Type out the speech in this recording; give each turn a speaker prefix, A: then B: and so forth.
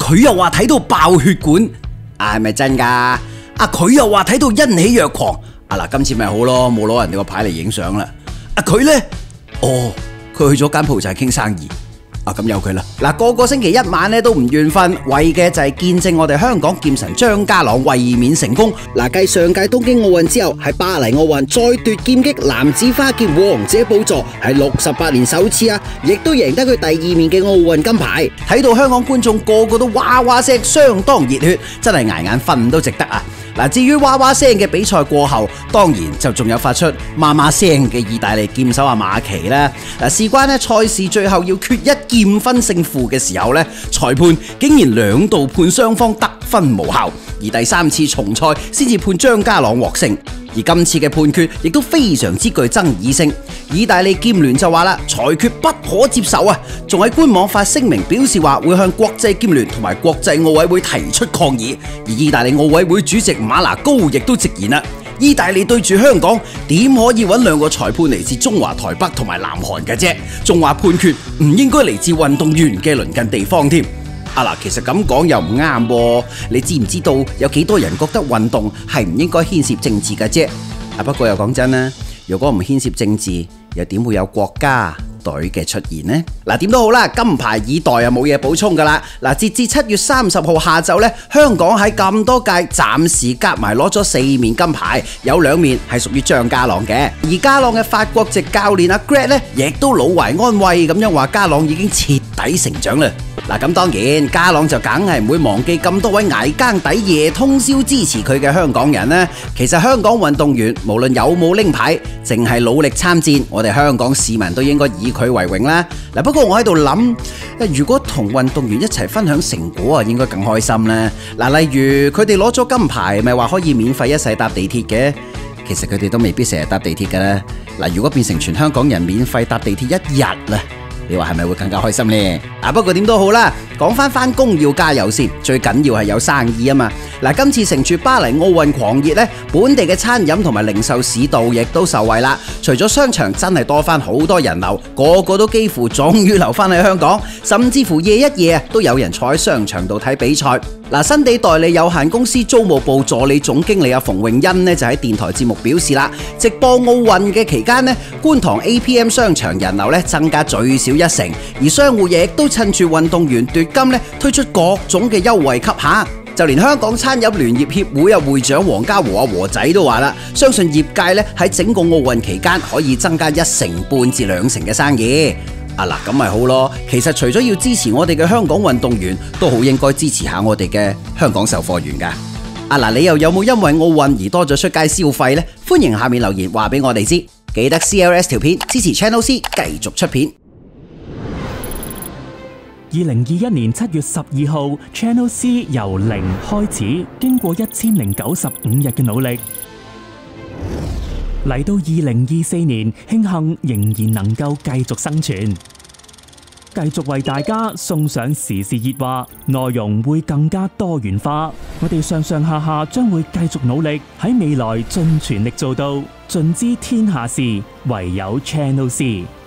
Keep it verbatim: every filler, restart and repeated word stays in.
A: 佢又話睇到爆血管，啊係咪真㗎？啊佢又話睇到欣喜若狂，啊嗱今次咪好咯，冇攞人哋個牌嚟影相啦。啊佢呢？哦佢去咗柬埔寨傾生意。啊咁由佢啦，嗱個個星期一晚咧都唔願瞓，為嘅就係見證我哋香港劍神張家朗衛冕成功。嗱，繼上屆東京奧運之後，喺巴黎奧運再奪劍擊男子花劍王者寶座，係六十八年首次啊，亦都贏得佢第二面嘅奧運金牌。睇到香港觀眾個個都哇哇聲，相當熱血，真係捱眼瞓都值得啊！嗱，至於哇哇聲嘅比賽過後，當然就仲有發出媽媽聲嘅意大利劍手阿馬奇啦。嗱，事關呢賽事最後要決一劍分勝負嘅時候呢，裁判竟然兩度判雙方得分無效，而第三次重賽先至判張家朗獲勝。而今次嘅判決亦都非常之具爭議性。意大利劍聯就話啦，裁決不可接受啊，仲喺官網發聲明表示話會向國際劍聯同埋國際奧委會提出抗議。而意大利奧委會主席馬拿高亦都直言啦，意大利對住香港點可以揾兩個裁判嚟自中華台北同埋南韓嘅啫？仲話判決唔應該嚟自運動員嘅鄰近地方添。啊嗱，其實咁講又唔啱喎，你知唔知道有幾多人覺得運動係唔應該牽涉政治嘅啫？啊不過又講真啦，如果唔牽涉政治，又點會有國家隊嘅出現呢？嗱，點都好啦，金牌以待啊，冇嘢補充噶啦。嗱，截至七月三十號下晝咧，香港喺咁多屆暫時夾埋攞咗四面金牌，有兩面係屬於張家朗嘅。而家朗嘅法國籍教練阿 Greg 咧，亦都老懷安慰咁樣話，家朗已經徹底成長啦。嗱，咁當然家朗就梗係唔會忘記咁多位捱更抵夜通宵支持佢嘅香港人啦。其實香港運動員無論有冇拎牌，淨係努力參戰，我哋香港市民都應該以佢為榮啦。嗱，不過我喺度諗，如果同運動員一齊分享成果啊，應該更開心啦。嗱，例如佢哋攞咗金牌，咪話可以免費一世搭地鐵嘅。其實佢哋都未必成日搭地鐵㗎啦。嗱，如果變成全香港人免費搭地鐵一日啦，你話係咪會更加開心呢？啊，不過點都好啦，講翻翻工要加油先，最緊要係有生意啊嘛。嗱，今次乘住巴黎奧運狂熱呢，本地嘅餐飲同埋零售市道亦都受惠啦。除咗商場真係多翻好多人流，個個都幾乎終於留翻喺香港，甚至乎夜一夜都有人坐喺商場度睇比賽。嗱，新地代理有限公司租務部助理總經理阿馮永欣呢，就喺電台節目表示啦，直播奧運嘅期間呢，觀塘 A P M 商場人流呢增加最少一成，而商戶亦都趁住運動員奪金呢，推出各種嘅優惠給客。就連香港餐飲聯業協會啊會長黃家和阿和仔都話啦，相信業界咧喺整個奧運期間可以增加一成半至兩成嘅生意。啊嗱，咁咪好咯。其實除咗要支持我哋嘅香港運動員，都好應該支持下我哋嘅香港售貨員噶。啊嗱，你又有冇因為奧運而多咗出街消費呢？歡迎下面留言話俾我哋知。記得 C L S 條片支持 Channel C 繼續出片。
B: 二零二一年七月十二號 ，Channel C 由零開始，經過一千零九十五日嘅努力，嚟到二零二四年，慶幸仍然能夠繼續生存，繼續為大家送上時事熱話，內容會更加多元化。我哋上上下下將會繼續努力，喺未來盡全力做到，盡知天下事，唯有 Channel C。